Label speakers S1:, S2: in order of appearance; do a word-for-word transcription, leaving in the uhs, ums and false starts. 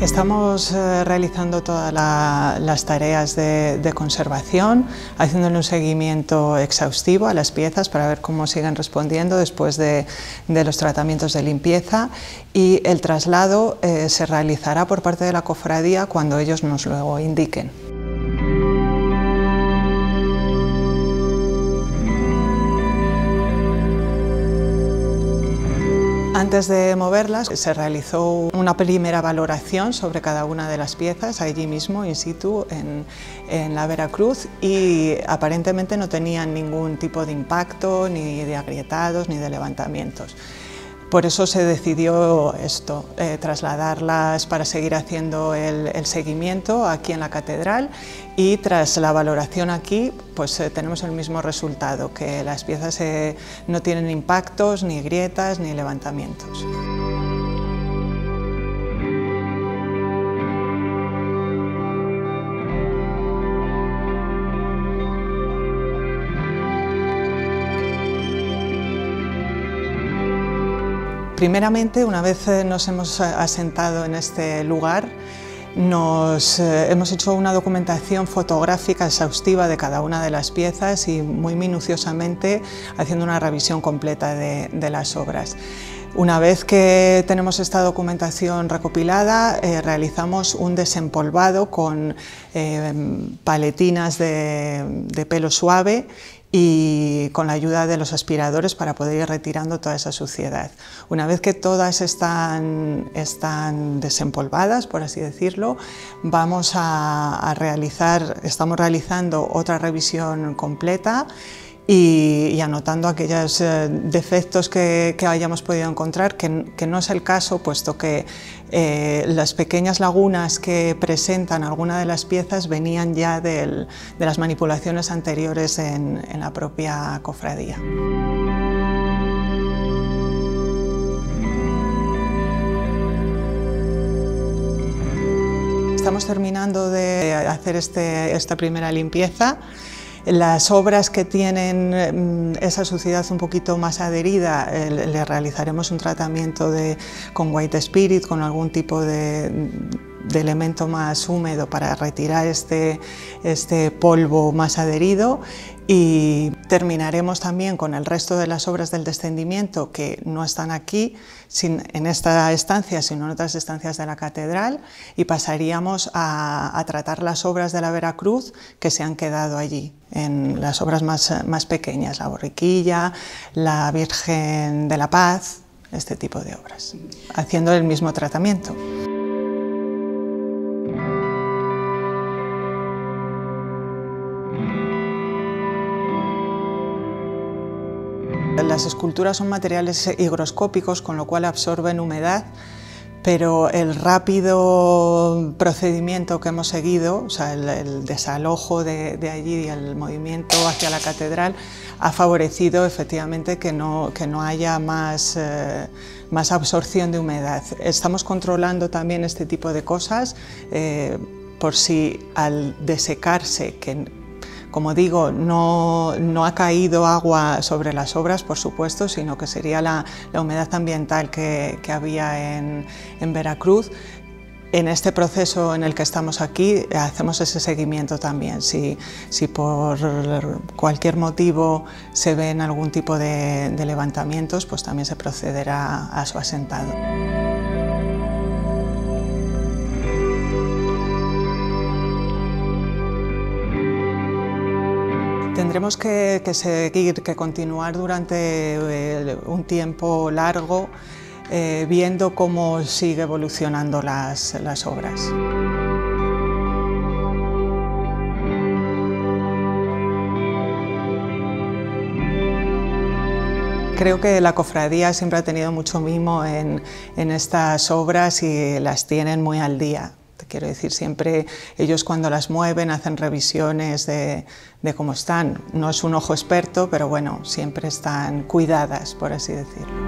S1: Estamos eh, realizando todas la, las tareas de, de conservación, haciéndole un seguimiento exhaustivo a las piezas para ver cómo siguen respondiendo después de, de los tratamientos de limpieza, y el traslado eh, se realizará por parte de la cofradía cuando ellos nos lo indiquen. Antes de moverlas se realizó una primera valoración sobre cada una de las piezas allí mismo, in situ, en, en la Veracruz, y aparentemente no tenían ningún tipo de impacto, ni de agrietados, ni de levantamientos. Por eso se decidió esto, eh, trasladarlas para seguir haciendo el, el seguimiento aquí en la catedral, y tras la valoración aquí pues eh, tenemos el mismo resultado, que las piezas eh, no tienen impactos, ni grietas, ni levantamientos. Primeramente, una vez nos hemos asentado en este lugar, nos eh, hemos hecho una documentación fotográfica exhaustiva de cada una de las piezas y muy minuciosamente haciendo una revisión completa de, de las obras. Una vez que tenemos esta documentación recopilada, eh, realizamos un desempolvado con eh, paletinas de, de pelo suave y con la ayuda de los aspiradores para poder ir retirando toda esa suciedad. Una vez que todas están, están desempolvadas, por así decirlo, vamos a, a realizar, estamos realizando otra revisión completa y, y anotando aquellos eh, defectos que, que hayamos podido encontrar, que, que no es el caso, puesto que eh, las pequeñas lagunas que presentan alguna de las piezas venían ya del, de las manipulaciones anteriores en, en la propia cofradía. Estamos terminando de hacer este, esta primera limpieza. Las obras que tienen esa suciedad un poquito más adherida, eh, le realizaremos un tratamiento de, con White Spirit, con algún tipo de, de elemento más húmedo para retirar este, este polvo más adherido, y terminaremos también con el resto de las obras del descendimiento que no están aquí sin, en esta estancia, sino en otras estancias de la catedral, y pasaríamos a, a tratar las obras de la Veracruz que se han quedado allí, en las obras más, más pequeñas, la Borriquilla, la Virgen de la Paz, este tipo de obras, haciendo el mismo tratamiento. Las esculturas son materiales higroscópicos, con lo cual absorben humedad, pero el rápido procedimiento que hemos seguido, o sea, el, el desalojo de, de allí y el movimiento hacia la catedral, ha favorecido efectivamente que no, que no haya más, eh, más absorción de humedad. Estamos controlando también este tipo de cosas, eh, por si al desecarse, que como digo, no, no ha caído agua sobre las obras, por supuesto, sino que sería la, la humedad ambiental que, que había en, en Veracruz. En este proceso en el que estamos aquí hacemos ese seguimiento también. Si, si por cualquier motivo se ven algún tipo de, de levantamientos, pues también se procederá a su asentado. Tendremos que, que seguir, que continuar durante eh, un tiempo largo eh, viendo cómo sigue evolucionando las, las obras. Creo que la cofradía siempre ha tenido mucho mimo en, en estas obras y las tienen muy al día. Quiero decir, siempre ellos cuando las mueven hacen revisiones de, de cómo están. No es un ojo experto, pero bueno, siempre están cuidadas, por así decirlo.